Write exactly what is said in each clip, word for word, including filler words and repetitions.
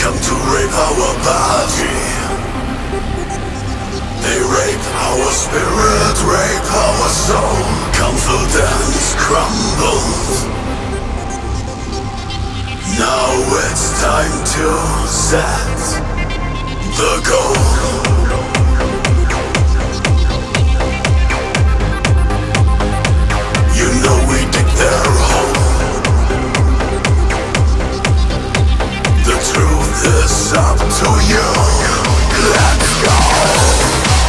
come to rape our body. They rape our spirit, rape our soul. Confidence crumbles. Now it's time to set the goal. You know we dig their hole. The truth is up to you. Let's go.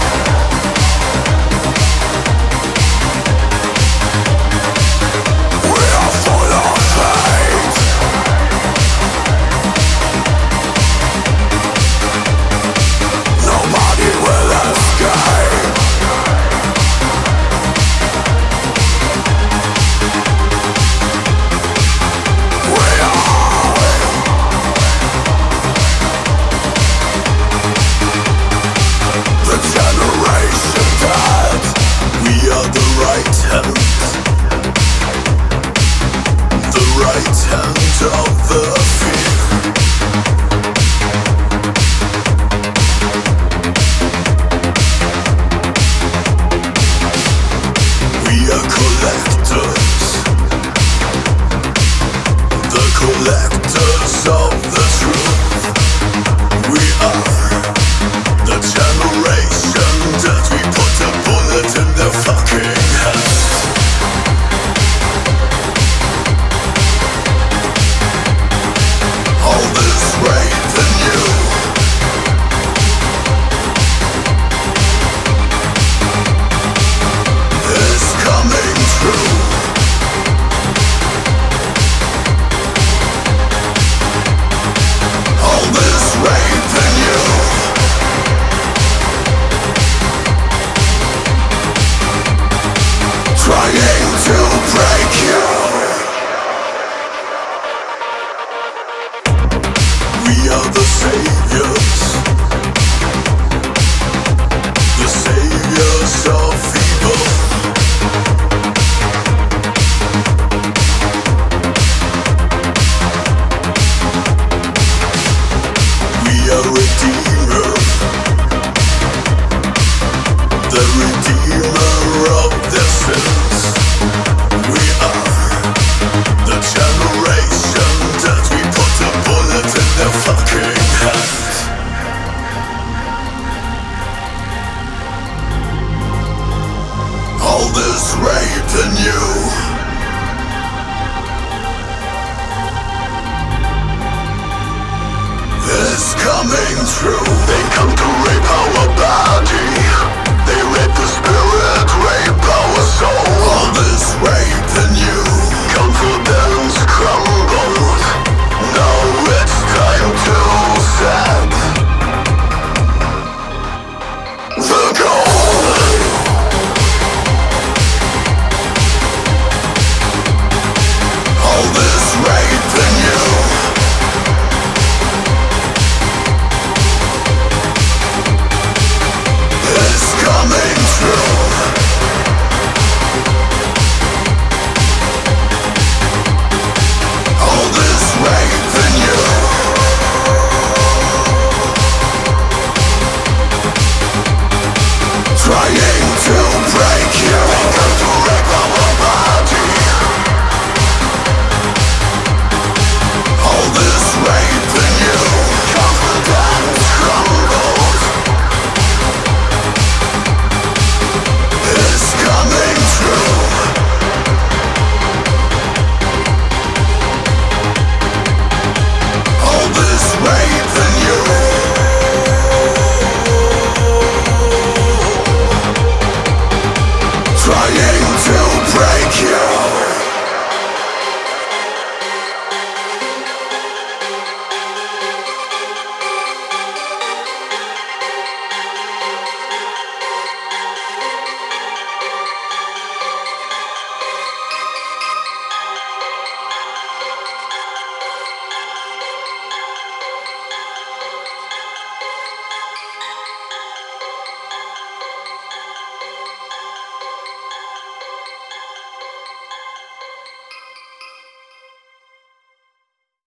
Collectors of the truth. We are the generation that we put a bullet in their fucking head. All this rape in you is coming true. Trying to break you. We are the saviors, the saviors of evil. We are redeemer, the redeemer of the sins. We are the generation that we put a bullet in their fucking head. All this rape in you is coming true. They come to rape our body. They rape the spirit, rape our soul. All this rape